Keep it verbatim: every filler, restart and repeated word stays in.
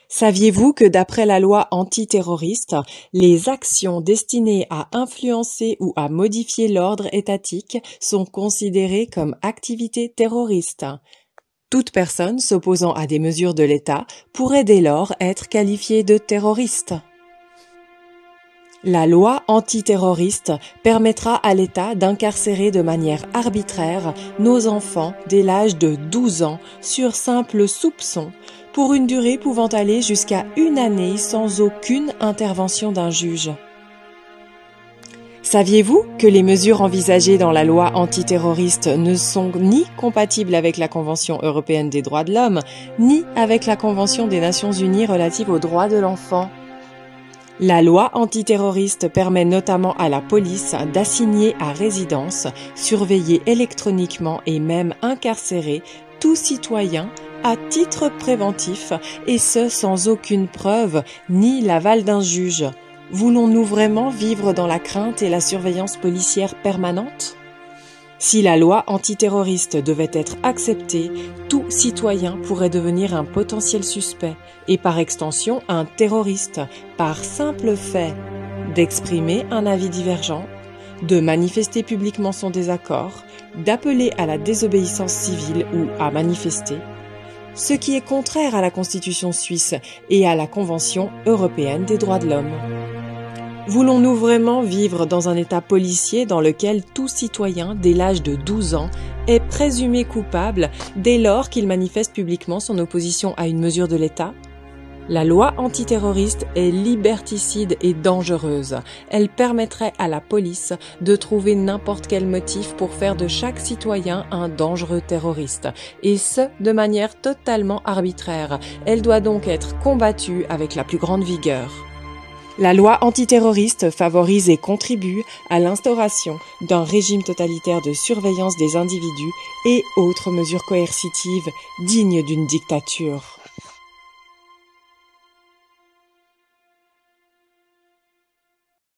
Saviez-vous que d'après la loi antiterroriste, les actions destinées à influencer ou à modifier l'ordre étatique sont considérées comme activités terroristes? Toute personne s'opposant à des mesures de l'État pourrait dès lors être qualifiée de terroriste. La loi antiterroriste permettra à l'État d'incarcérer de manière arbitraire nos enfants dès l'âge de douze ans sur simple soupçon, pour une durée pouvant aller jusqu'à une année sans aucune intervention d'un juge. Saviez-vous que les mesures envisagées dans la loi antiterroriste ne sont ni compatibles avec la Convention européenne des droits de l'homme, ni avec la Convention des Nations unies relative aux droits de l'enfant? La loi antiterroriste permet notamment à la police d'assigner à résidence, surveiller électroniquement et même incarcérer tout citoyen à titre préventif, et ce sans aucune preuve ni l'aval d'un juge. Voulons-nous vraiment vivre dans la crainte et la surveillance policière permanente? Si la loi antiterroriste devait être acceptée, tout citoyen pourrait devenir un potentiel suspect et par extension un terroriste par simple fait d'exprimer un avis divergent, de manifester publiquement son désaccord, d'appeler à la désobéissance civile ou à manifester, ce qui est contraire à la Constitution suisse et à la Convention européenne des droits de l'homme. Voulons-nous vraiment vivre dans un État policier dans lequel tout citoyen dès l'âge de douze ans est présumé coupable dès lors qu'il manifeste publiquement son opposition à une mesure de l'État? La loi antiterroriste est liberticide et dangereuse. Elle permettrait à la police de trouver n'importe quel motif pour faire de chaque citoyen un dangereux terroriste, et ce, de manière totalement arbitraire. Elle doit donc être combattue avec la plus grande vigueur. La loi antiterroriste favorise et contribue à l'instauration d'un régime totalitaire de surveillance des individus et autres mesures coercitives dignes d'une dictature.